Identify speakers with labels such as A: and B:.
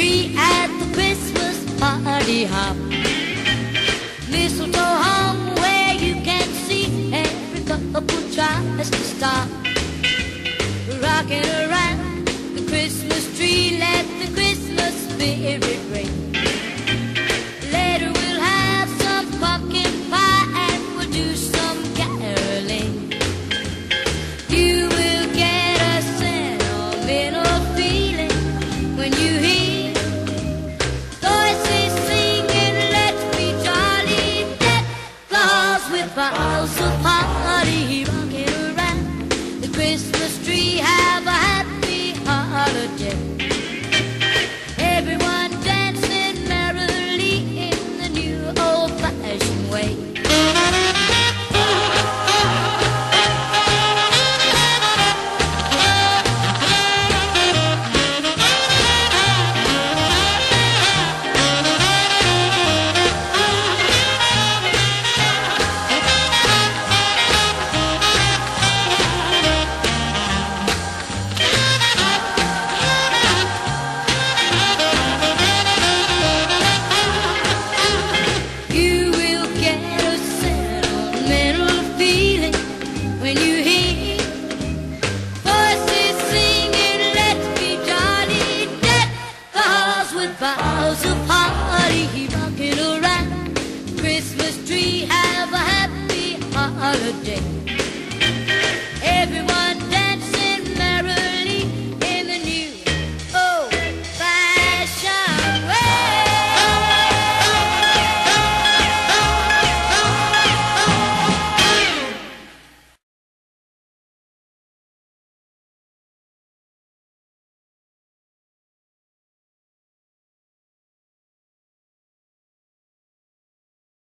A: tree at the Christmas party hop. Mistletoe hung where you can see every couple tries to stop. Rocking around the Christmas tree, let the Christmas spirit ring.